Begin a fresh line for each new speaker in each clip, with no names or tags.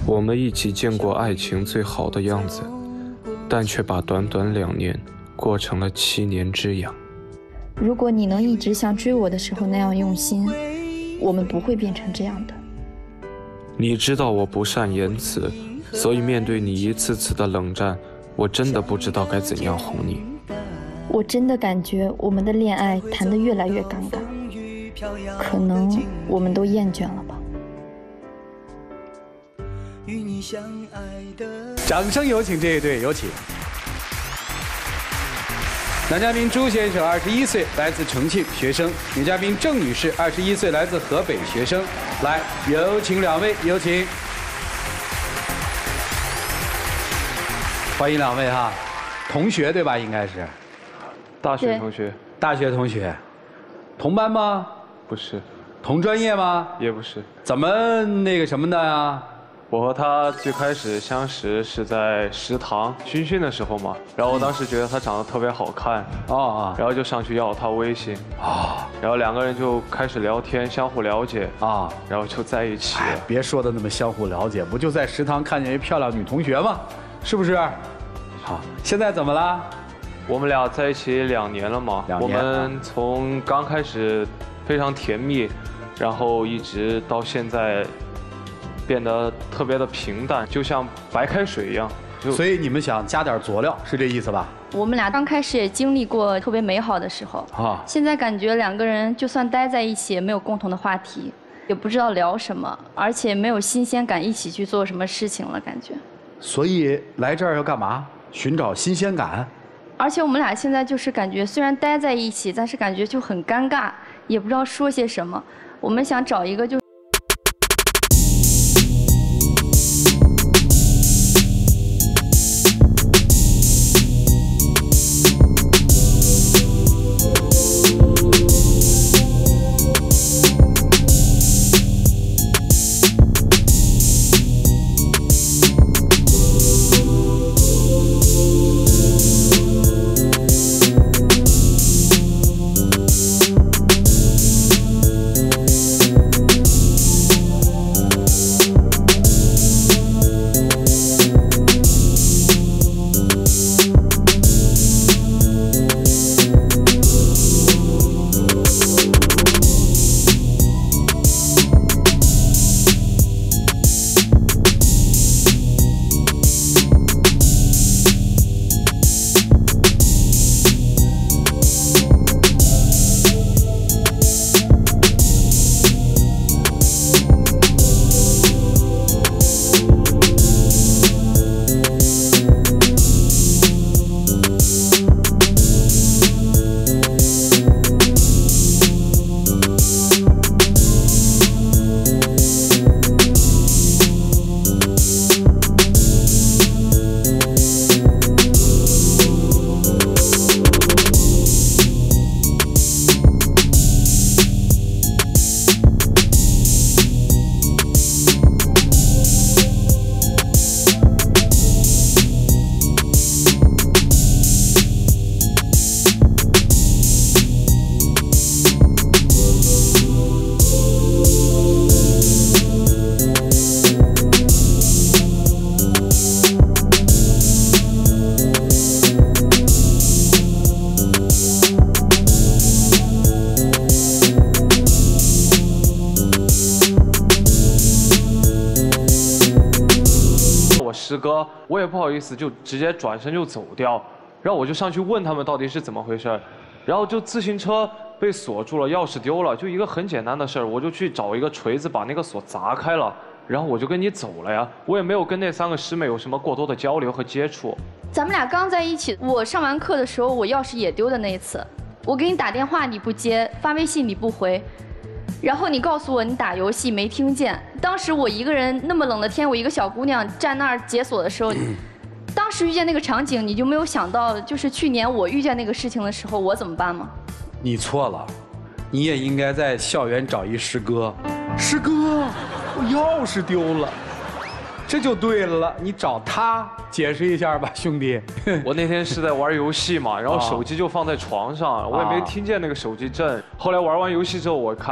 我们一起见过爱情最好的样子，但却把短短2年过成了7年之痒。
如果你能一直像追我的时候那样用心，我们不会变成这样的。
你知道我不善言辞，所以面对你一次次的冷战，我真的不知道该怎样哄你。
我真的感觉我们的恋爱谈得越来越尴尬，可能我们都厌倦了吧。
掌声有请这一对，有请。男嘉宾朱先生21岁，来自重庆，学生；女嘉宾郑女士21岁，来自河北，学生。来，有请2位，有请。欢迎2位哈，同学对吧？应该是。
大学同学。
大学同学，同班吗？
不是。
同专业吗？
也不是。
怎么那个什么的呀？
我和他最开始相识是在食堂军训的时候嘛，然后我当时觉得他长得特别好看，然后就上去要他微信，然后2个人就开始聊天，相互了解，然后就在一起。
别说的那么相互了解，不就在食堂看见一漂亮女同学吗？是不是？好，现在怎么了？
我们俩在一起2年了嘛，我们从刚开始非常甜蜜，然后一直到现在。变得特别的平淡，就像白开水一样。
所以你们想加点佐料，是这意思吧？
我们俩刚开始也经历过特别美好的时候现在感觉2个人就算待在一起，也没有共同的话题，也不知道聊什么，而且没有新鲜感，一起去做什么事情了，感觉。
所以来这儿要干嘛？寻找新鲜感。
而且我们俩现在就是感觉，虽然待在一起，但是感觉就很尴尬，也不知道说些什么。我们想找一个就。
师哥，我也不好意思，就直接转身就走掉。然后我就上去问他们到底是怎么回事，然后就自行车被锁住了，钥匙丢了，就一个很简单的事儿，我就去找一个锤子把那个锁砸开了，然后我就跟你走了呀。我也没有跟那3个师妹有什么过多的交流和接触。
咱们俩刚在一起，我上完课的时候，我钥匙也丢的那一次，我给你打电话你不接，发微信你不回。 然后你告诉我你打游戏没听见，当时我一个人那么冷的天，我一个小姑娘站那儿解锁的时候，当时遇见那个场景，你就没有想到，就是去年我遇见那个事情的时候，我怎么办吗？
你错了，你也应该在校园找一师哥。师哥，我钥匙丢了，这就对了。你找他解释一下吧，兄弟。
我那天是在玩游戏嘛，然后手机就放在床上，我也没听见那个手机震。后来玩完游戏之后，我看。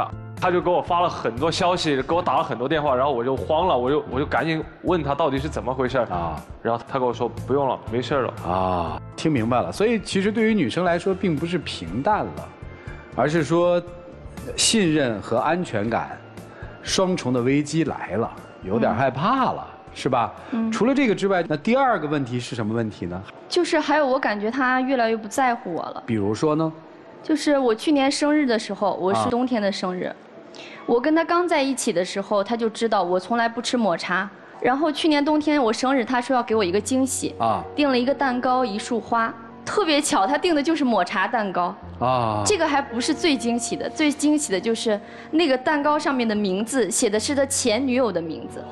他就给我发了很多消息，给我打了很多电话，然后我就慌了，我就赶紧问他到底是怎么回事啊，然后他跟我说不用了，没事了
啊，听明白了。所以其实对于女生来说，并不是平淡了，而是说信任和安全感双重的危机来了，有点害怕了。是吧？除了这个之外，那第二个问题是什么问题呢？
就是还有我感觉他越来越不在乎我了。
比如说呢？
就是我去年生日的时候，我是冬天的生日，我跟他刚在一起的时候，他就知道我从来不吃抹茶。然后去年冬天我生日，他说要给我一个惊喜订了一个蛋糕，一束花，特别巧，他订的就是抹茶蛋糕这个还不是最惊喜的，最惊喜的就是那个蛋糕上面的名字写的是他前女友的名字。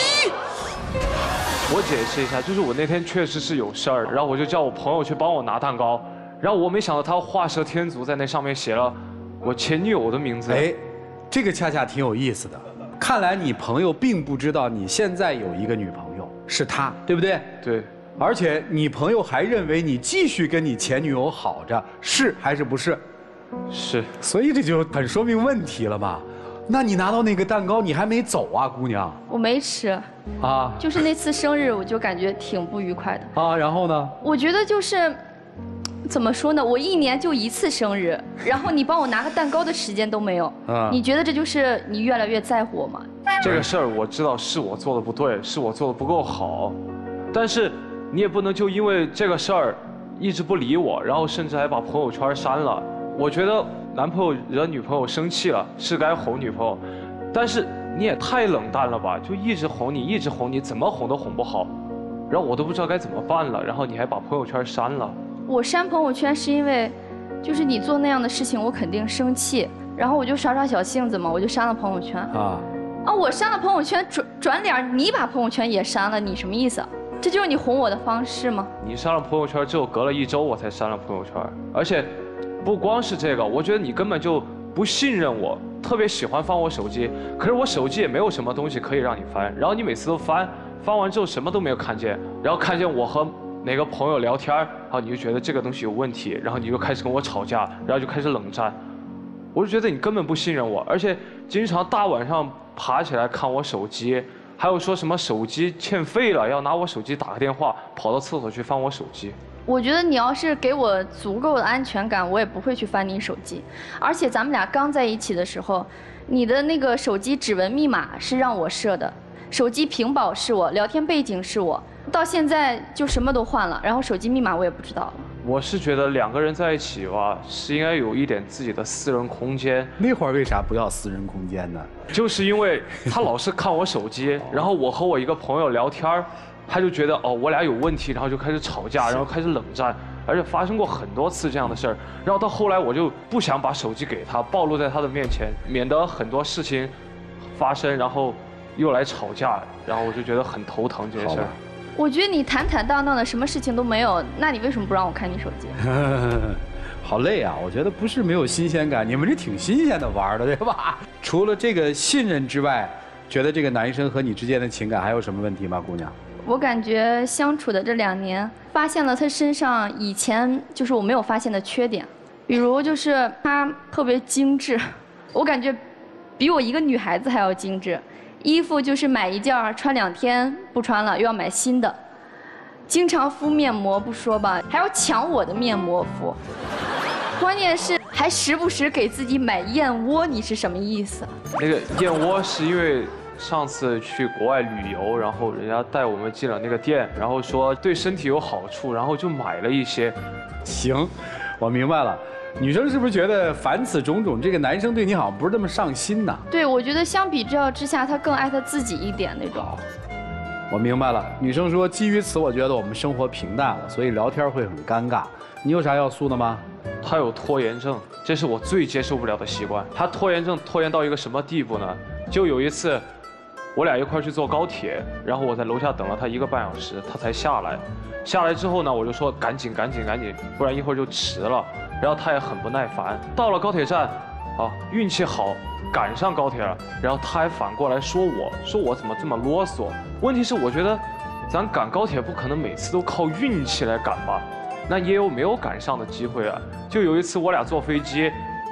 我解释一下，就是我那天确实是有事儿，然后我就叫我朋友去帮我拿蛋糕，然后我没想到他画蛇添足，在那上面写了我前女友的名字。
哎，这个恰恰挺有意思的。看来你朋友并不知道你现在有一个女朋友，是他，对不对？
对。
而且你朋友还认为你继续跟你前女友好着，是还是不是？
是。
所以这就很说明问题了嘛。那你拿到那个蛋糕，你还没走啊，姑娘？
我没吃，就是那次生日，我就感觉挺不愉快的。
然后呢？
我觉得就是，怎么说呢？我一年就一次生日，然后你帮我拿个蛋糕的时间都没有。你觉得这就是你越来越在乎我吗？
这个事儿我知道是我做的不对，是我做的不够好，但是你也不能就因为这个事儿一直不理我，然后甚至还把朋友圈删了。我觉得男朋友惹女朋友生气了，是该哄女朋友，但是你也太冷淡了吧，就一直哄你，一直哄你，怎么哄都哄不好，然后我都不知道该怎么办了，然后你还把朋友圈删了。
我删朋友圈是因为，就是你做那样的事情，我肯定生气，然后我就耍耍小性子嘛，我就删了朋友圈。我删了朋友圈，转脸你把朋友圈也删了，你什么意思？这就是你哄我的方式吗？
你删了朋友圈之后，隔了1周我才删了朋友圈，而且。不光是这个，我觉得你根本就不信任我，特别喜欢翻我手机。可是我手机也没有什么东西可以让你翻，然后你每次都翻完之后什么都没有看见，然后看见我和哪个朋友聊天，然后你就觉得这个东西有问题，然后你就开始跟我吵架，然后就开始冷战。我就觉得你根本不信任我，而且经常大晚上爬起来看我手机，还有说什么手机欠费了，要拿我手机打个电话，跑到厕所去翻我手机。
我觉得你要是给我足够的安全感，我也不会去翻你手机。而且咱们俩刚在一起的时候，你的那个手机指纹密码是让我设的，手机屏保是我，聊天背景是我，到现在就什么都换了，然后手机密码我也不知道了。
我是觉得2个人在一起吧，是应该有一点自己的私人空间。
那会儿为啥不要私人空间呢？
就是因为他老是看我手机，然后我和我一个朋友聊天，他就觉得我俩有问题，然后就开始吵架，然后开始冷战，而且发生过很多次这样的事儿。然后到后来我就不想把手机给他，暴露在他的面前，免得很多事情发生，然后又来吵架，然后我就觉得很头疼这些事儿。
我觉得你坦坦荡荡的，什么事情都没有，那你为什么不让我看你手机？
好累啊！我觉得不是没有新鲜感，你们这挺新鲜的玩的，对吧？除了这个信任之外，觉得这个男生和你之间的情感还有什么问题吗，姑娘？
我感觉相处的这2年，发现了他身上以前就是我没有发现的缺点，比如就是他特别精致，我感觉比我一个女孩子还要精致。衣服就是买一件穿2天不穿了，又要买新的。经常敷面膜不说吧，还要抢我的面膜敷。关键是还时不时给自己买燕窝，你是什么意思？
那个燕窝是因为上次去国外旅游，然后人家带我们进了那个店，然后说对身体有好处，然后就买了一些。
行，我明白了。女生是不是觉得凡此种种，这个男生对你好像不是那么上心呢？
对，我觉得相比较之下，他更爱他自己一点那种。
好，我明白了。女生说，基于此，我觉得我们生活平淡了，所以聊天会很尴尬。你有啥要诉的吗？
他有拖延症，这是我最接受不了的习惯。他拖延症拖延到一个什么地步呢？就有一次，我俩一块去坐高铁，然后我在楼下等了他1个半小时，他才下来。下来之后呢，我就说赶紧，不然一会儿就迟了。然后他也很不耐烦。到了高铁站，运气好赶上高铁了，然后他还反过来说我怎么这么啰嗦。问题是我觉得，咱赶高铁不可能每次都靠运气来赶吧，那也有没有赶上的机会啊。就有一次我俩坐飞机，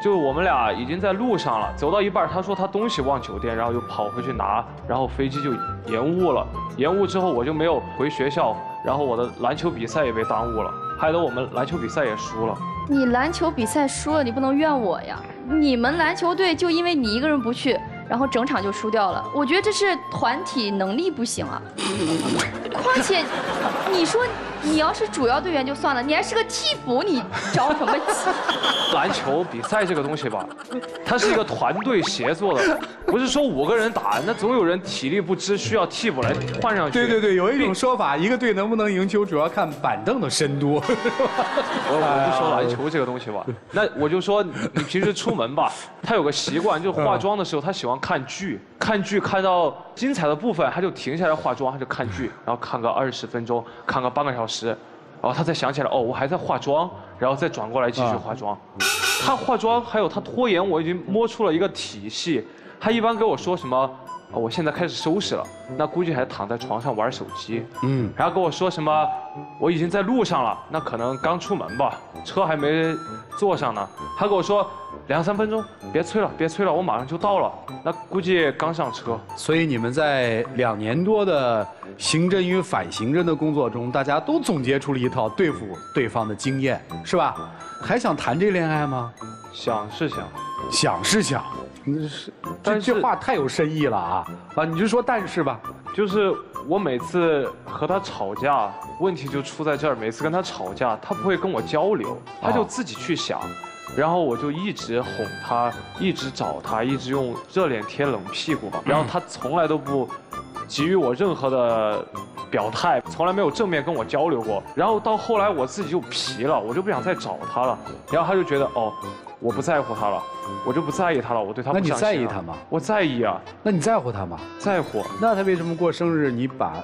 就我们俩已经在路上了，走到一半，他说他东西忘酒店，然后又跑回去拿，然后飞机就延误了。延误之后我就没有回学校，然后我的篮球比赛也被耽误了，害得我们篮球比赛也输了。
你篮球比赛输了，你不能怨我呀。你们篮球队就因为你一个人不去，然后整场就输掉了。我觉得这是团体能力不行啊。况且，你说你要是主要队员就算了，你还是个替补，你着什么急？
篮球比赛这个东西吧，它是一个团队协作的，不是说5个人打，那总有人体力不支，需要替补来换上去。
对对对，有一种说法，一个队能不能赢球，主要看板凳的深度。
我不说篮球这个东西吧，那我就说你平时出门吧，他有个习惯，就是化妆的时候他喜欢看剧，看到精彩的部分他就停下来化妆，他就看剧，然后看个20分钟，看个半个小时，然后他才想起来哦，我还在化妆，然后再转过来继续化妆。他化妆还有他拖延，我已经摸出了一个体系。他一般跟我说什么？我现在开始收拾了，那估计还躺在床上玩手机。然后跟我说什么？我已经在路上了，那可能刚出门吧，车还没坐上呢。他跟我说2、3分钟，别催了，别催了，我马上就到了。那估计刚上车。
所以你们在2年多的刑侦与反刑侦的工作中，大家都总结出了一套对付对方的经验，是吧？还想谈这恋爱吗？
想是想，
想是想，这话太有深意了啊！你就说但是吧，
就是我每次和他吵架，问题就出在这儿。每次跟他吵架，他不会跟我交流，他就自己去想，然后我就一直哄他，一直找他，一直用热脸贴冷屁股，然后他从来都不给予我任何的表态，从来没有正面跟我交流过。然后到后来我自己就皮了，我就不想再找他了。然后他就觉得哦，我不在乎他了，我就不在意他了，我对他不上心了。
那你在意他吗？
我在意啊。
那你在乎他吗？
在乎。
那他为什么过生日你把？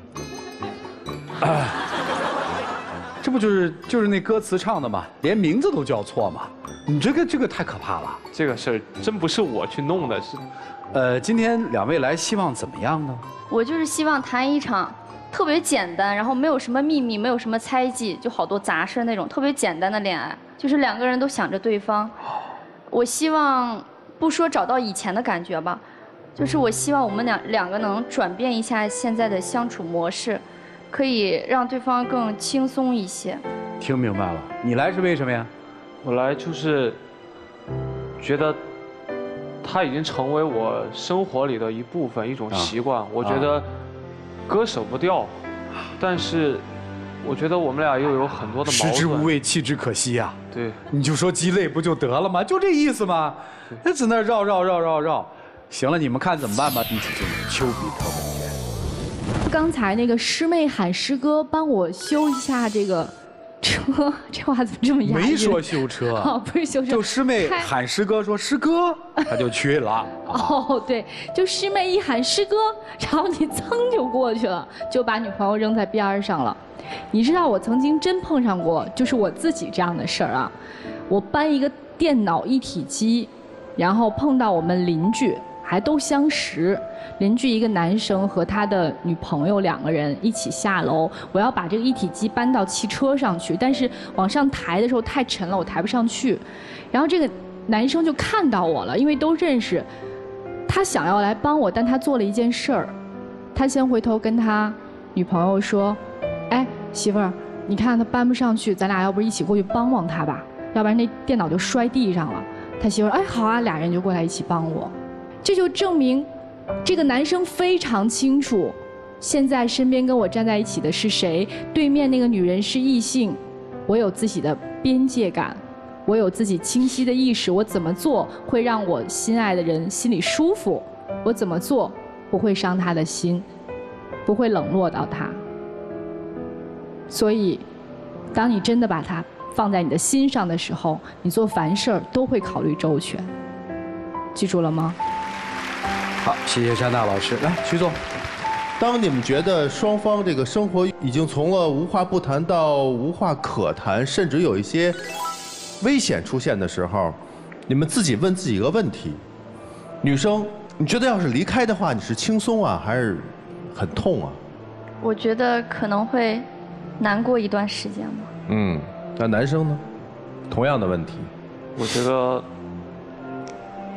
这不就是那歌词唱的嘛，连名字都叫错嘛？你这个太可怕了。
这个事儿真不是我去弄的，是。
今天2位来希望怎么样呢？
我就是希望谈一场特别简单，然后没有什么秘密，没有什么猜忌，就好多杂事那种特别简单的恋爱，就是2个人都想着对方。我希望不说找到以前的感觉吧，就是我希望我们两个能转变一下现在的相处模式，可以让对方更轻松一些。
听明白了，你来是为什么呀？
我来就是觉得他已经成为我生活里的一部分，一种习惯。我觉得割舍不掉，但是我觉得我们俩又有很多的矛盾。
食之无味，弃之可惜呀。
对，
你就说鸡肋不就得了吗？就这意思吗？那在那绕。行了，你们看怎么办吧？一起进入丘比特问卷。
刚才那个师妹喊师哥帮我修一下这个车，这话怎么这么押韵？
没说修车，
哦，不是修车，
就师妹喊师哥说师哥，他就去了。
哦，对，就师妹一喊师哥，然后你噌就过去了，就把女朋友扔在边上了。你知道我曾经真碰上过，就是我自己这样的事儿啊。我搬一个电脑一体机，然后碰到我们邻居，还都相识。邻居一个男生和他的女朋友2个人一起下楼，我要把这个一体机搬到汽车上去，但是往上抬的时候太沉了，我抬不上去。然后这个男生就看到我了，因为都认识，他想要来帮我，但他做了一件事儿，他先回头跟他女朋友说：“哎，媳妇儿，你看他搬不上去，咱俩要不一起过去帮帮他吧，要不然那电脑就摔地上了。”他媳妇儿哎好啊，2人就过来一起帮我，这就证明。这个男生非常清楚，现在身边跟我站在一起的是谁，对面那个女人是异性，我有自己的边界感，我有自己清晰的意识，我怎么做会让我心爱的人心里舒服，我怎么做不会伤他的心，不会冷落到他。所以，当你真的把他放在你的心上的时候，你做凡事儿都会考虑周全，记住了吗？
好，谢谢山大老师。来，徐总，
当你们觉得双方这个生活已经从了无话不谈到无话可谈，甚至有一些危险出现的时候，你们自己问自己一个问题：女生，你觉得要是离开的话，你是轻松啊，还是很痛啊？
我觉得可能会难过一段时间吧。
那男生呢？同样的问题。
我觉得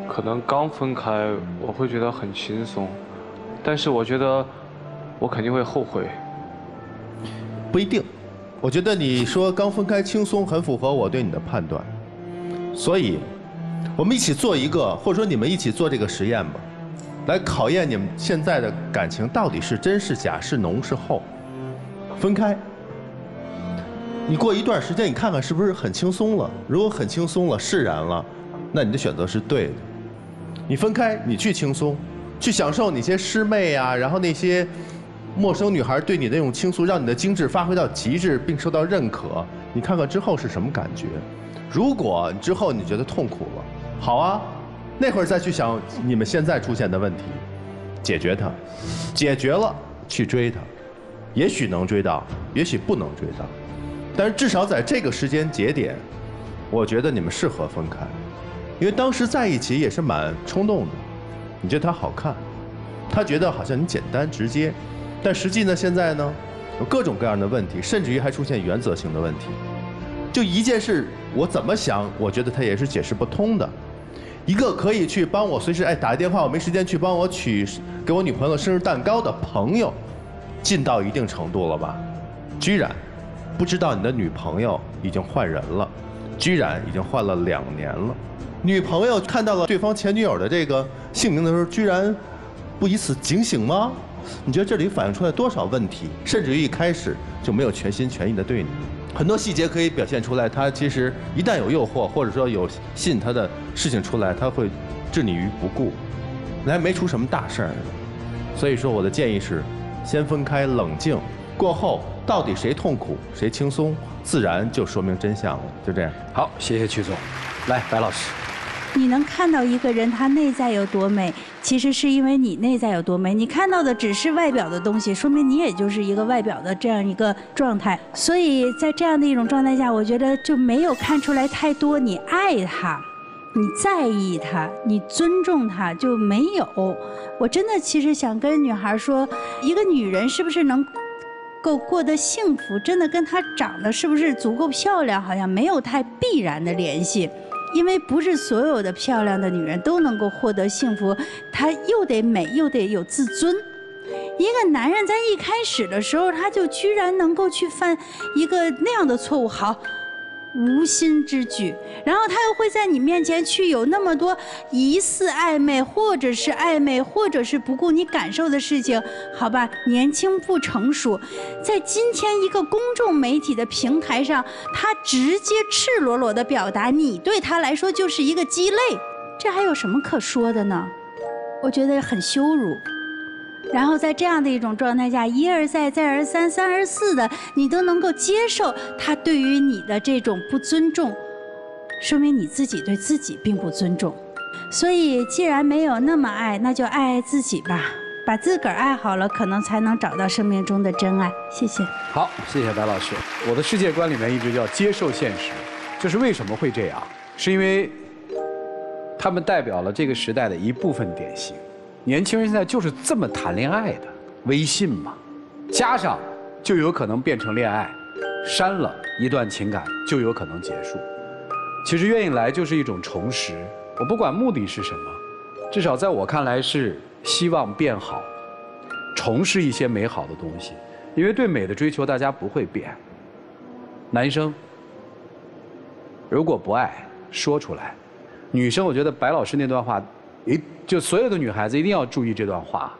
可能刚分开我会觉得很轻松，但是我觉得我肯定会后悔。
不一定，我觉得你说刚分开轻松，很符合我对你的判断。所以，我们一起做一个，或者说你们一起做这个实验吧，来考验你们现在的感情到底是真是假，是浓是厚。分开，你过一段时间，你看看是不是很轻松了？如果很轻松了，释然了，那你的选择是对的。你分开，你去轻松，去享受那些师妹啊，然后那些陌生女孩对你的那种倾诉，让你的精致发挥到极致，并受到认可。你看看之后是什么感觉？如果之后你觉得痛苦了，好啊，那会儿再去想你们现在出现的问题，解决它，解决了去追它，也许能追到，也许不能追到，但是至少在这个时间节点，我觉得你们适合分开，因为当时在一起也是蛮冲动的，你觉得他好看，他觉得好像你简单直接，但实际呢，现在呢，有各种各样的问题，甚至于还出现原则性的问题。就一件事，我怎么想，我觉得他也是解释不通的。一个可以去帮我随时打个电话，我没时间去帮我给我女朋友生日蛋糕的朋友，近到一定程度了吧？居然不知道你的女朋友已经换人了，居然已经换了2年了。女朋友看到了对方前女友的这个姓名的时候，居然不以此警醒吗？你觉得这里反映出来多少问题？甚至于一开始就没有全心全意的对你。很多细节可以表现出来，他其实一旦有诱惑，或者说有吸引他的事情出来，他会置你于不顾，那还没出什么大事儿呢。所以说我的建议是，先分开冷静，过后到底谁痛苦谁轻松，自然就说明真相了。就这样。
好，谢谢曲总。来，白老师。
你能看到一个人他内在有多美，其实是因为你内在有多美。你看到的只是外表的东西，说明你也就是一个外表的这样一个状态。所以在这样的一种状态下，我觉得就没有看出来太多你爱他，你在意他，你尊重他，就没有。我真的其实想跟女孩说，一个女人是不是能够过得幸福，真的跟她长得是不是足够漂亮，好像没有太必然的联系。因为不是所有的漂亮的女人都能够获得幸福，她又得美又得有自尊。一个男人在一开始的时候，他就居然能够去犯一个那样的错误，好，无心之举，然后他又会在你面前去有那么多疑似暧昧，或者是暧昧，或者是不顾你感受的事情，好吧，年轻不成熟，在今天一个公众媒体的平台上，他直接赤裸裸的表达，你对他来说就是一个鸡肋，这还有什么可说的呢？我觉得很羞辱。然后在这样的一种状态下，一而再再而三三而四的，你都能够接受他对于你的这种不尊重，说明你自己对自己并不尊重。所以既然没有那么爱，那就爱爱自己吧，把自个儿爱好了，可能才能找到生命中的真爱。谢谢。
好，谢谢白老师。我的世界观里面一直叫接受现实，就是为什么会这样，是因为他们代表了这个时代的一部分典型。年轻人现在就是这么谈恋爱的，微信嘛，加上就有可能变成恋爱，删了一段情感就有可能结束。其实愿意来就是一种重拾，我不管目的是什么，至少在我看来是希望变好，重拾一些美好的东西。因为对美的追求大家不会变。男生如果不爱说出来，女生我觉得白老师那段话，就所有的女孩子一定要注意这段话。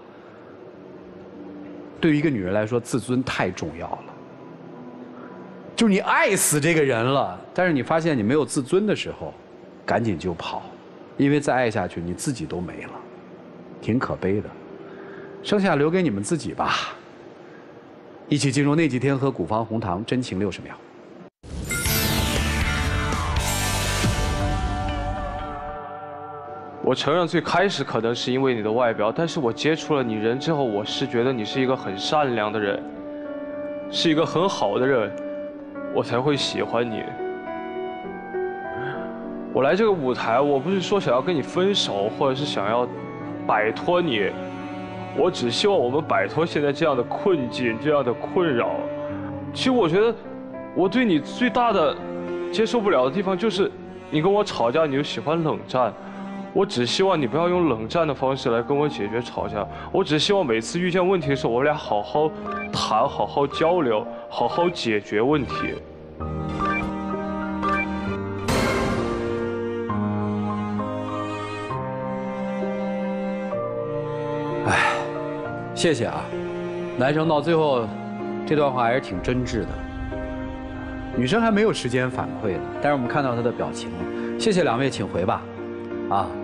对于一个女人来说，自尊太重要了。就是你爱死这个人了，但是你发现你没有自尊的时候，赶紧就跑，因为再爱下去你自己都没了，挺可悲的。剩下留给你们自己吧。一起进入那几天和古方红糖真情60秒。
我承认最开始可能是因为你的外表，但是我接触了你人之后，我是觉得你是一个很善良的人，是一个很好的人，我才会喜欢你。我来这个舞台，我不是说想要跟你分手，或者是想要摆脱你，我只希望我们摆脱现在这样的困境，这样的困扰。其实我觉得我对你最大的接受不了的地方就是你跟我吵架你就喜欢冷战， 我只希望你不要用冷战的方式来跟我解决吵架，我只希望每次遇见问题的时候，我们俩好好谈，好好交流，好好解决问题。
哎，谢谢啊，男生到最后这段话还是挺真挚的。女生还没有时间反馈呢，但是我们看到她的表情了。谢谢两位，请回吧。啊，